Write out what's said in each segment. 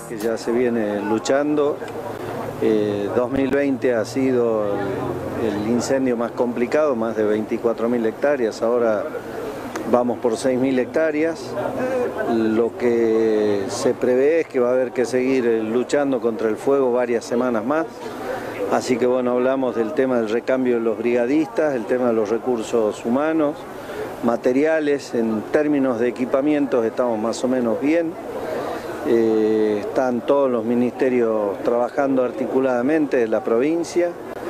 que ya se viene luchando. 2020 ha sido el incendio más complicado, más de 24.000 hectáreas, ahora vamos por 6.000 hectáreas. Lo que se prevé es que va a haber que seguir luchando contra el fuego varias semanas más. Así que bueno, hablamos del tema del recambio de los brigadistas, el tema de los recursos humanos, materiales. En términos de equipamientos estamos más o menos bien. Están todos los ministerios trabajando articuladamente de la provincia.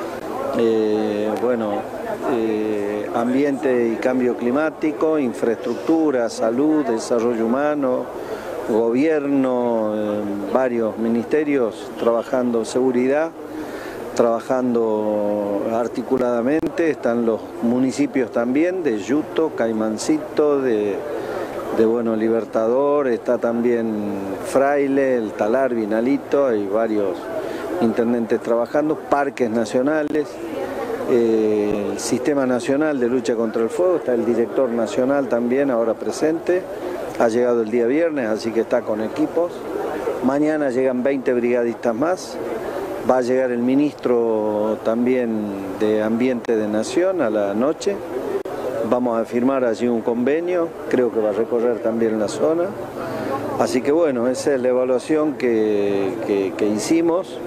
Ambiente y cambio climático, infraestructura, salud, desarrollo humano, gobierno, varios ministerios trabajando seguridad, trabajando articuladamente. Están los municipios también de Yuto, Caimancito, de Libertador, está también Fraile, el Talar, Vinalito, hay varios intendentes trabajando, parques nacionales, el Sistema Nacional de Lucha contra el Fuego, está el director nacional también ahora presente, ha llegado el día viernes, así que está con equipos. Mañana llegan 20 brigadistas más, va a llegar el ministro también de Ambiente de Nación a la noche. Vamos a firmar allí un convenio, creo que va a recorrer también la zona. Así que bueno, esa es la evaluación que hicimos.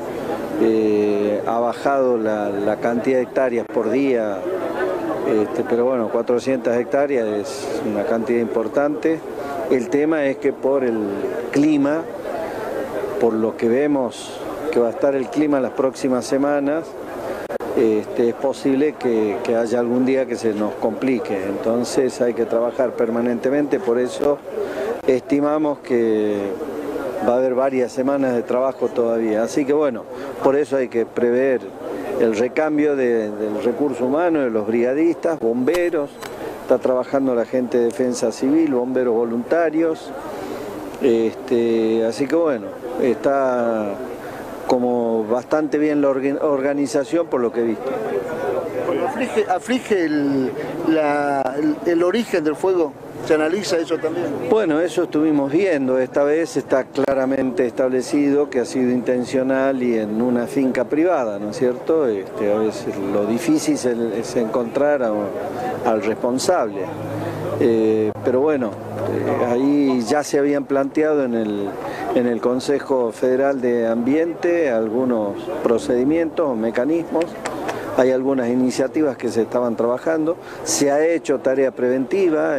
Ha bajado la cantidad de hectáreas por día, pero bueno, 400 hectáreas es una cantidad importante. El tema es que por el clima, por lo que vemos que va a estar el clima las próximas semanas, es posible que haya algún día que se nos complique, entonces hay que trabajar permanentemente, por eso estimamos que va a haber varias semanas de trabajo todavía, así que bueno, por eso hay que prever el recambio del recurso humano, de los brigadistas, bomberos, está trabajando la gente de defensa civil, bomberos voluntarios, así que bueno, está como bastante bien la organización por lo que he visto. ¿Aflige el origen del fuego? ¿Se analiza eso también? Bueno, eso estuvimos viendo. Esta vez está claramente establecido que ha sido intencional y en una finca privada, ¿no es cierto? A veces lo difícil es encontrar al responsable. Pero bueno, ahí ya se habían planteado en el Consejo Federal de Ambiente algunos procedimientos o mecanismos, hay algunas iniciativas que se estaban trabajando, se ha hecho tarea preventiva,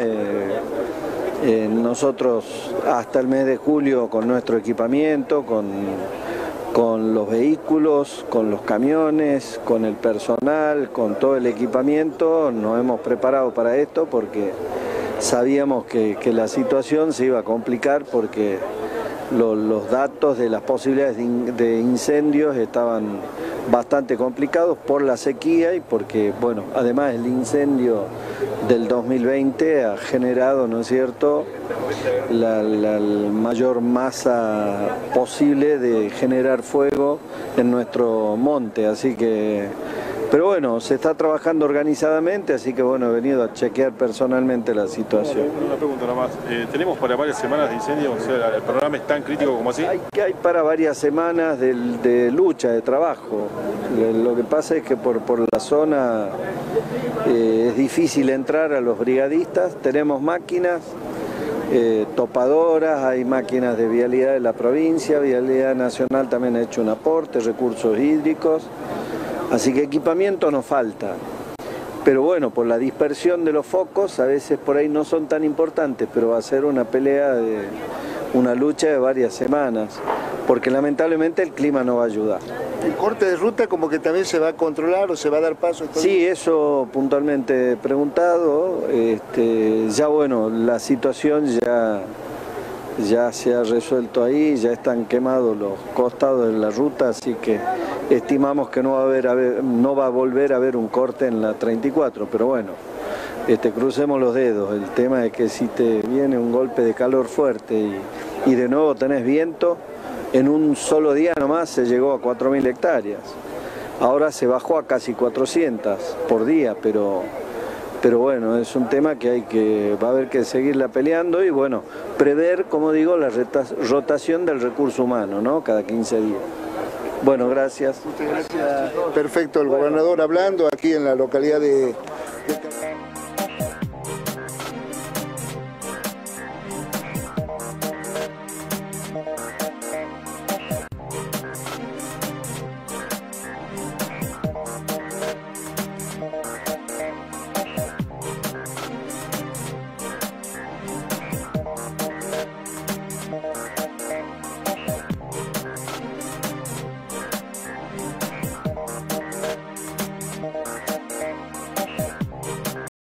nosotros hasta el mes de julio con nuestro equipamiento, con los vehículos, con los camiones, con el personal, con todo el equipamiento, nos hemos preparado para esto porque sabíamos que la situación se iba a complicar porque los datos de las posibilidades de incendios estaban bastante complicados por la sequía y porque, bueno, además el incendio del 2020 ha generado, ¿no es cierto?, la mayor masa posible de generar fuego en nuestro monte, así que... Pero bueno, se está trabajando organizadamente, así que bueno, he venido a chequear personalmente la situación. Una pregunta nomás, ¿tenemos para varias semanas de incendio? O sea, ¿el programa es tan crítico como así? Hay para varias semanas de lucha, de trabajo. Lo que pasa es que por la zona es difícil entrar a los brigadistas, tenemos máquinas, topadoras, hay máquinas de vialidad de la provincia, Vialidad Nacional también ha hecho un aporte, recursos hídricos. Así que equipamiento nos falta, pero bueno, por la dispersión de los focos, a veces por ahí no son tan importantes, pero va a ser una pelea, una lucha de varias semanas, porque lamentablemente el clima no va a ayudar. ¿El corte de ruta como que también se va a controlar o se va a dar paso? Sí, eso puntualmente preguntado, ya bueno, la situación ya se ha resuelto ahí, ya están quemados los costados de la ruta, así que estimamos que no va a volver a haber un corte en la 34, pero bueno, crucemos los dedos. El tema es que si te viene un golpe de calor fuerte y de nuevo tenés viento, en un solo día nomás se llegó a 4.000 hectáreas. Ahora se bajó a casi 400 por día, pero pero bueno, es un tema que va a haber que seguirla peleando y bueno, prever, como digo, la rotación del recurso humano, ¿no? Cada 15 días. Bueno, gracias. Muchas gracias. Perfecto, el gobernador hablando aquí en la localidad de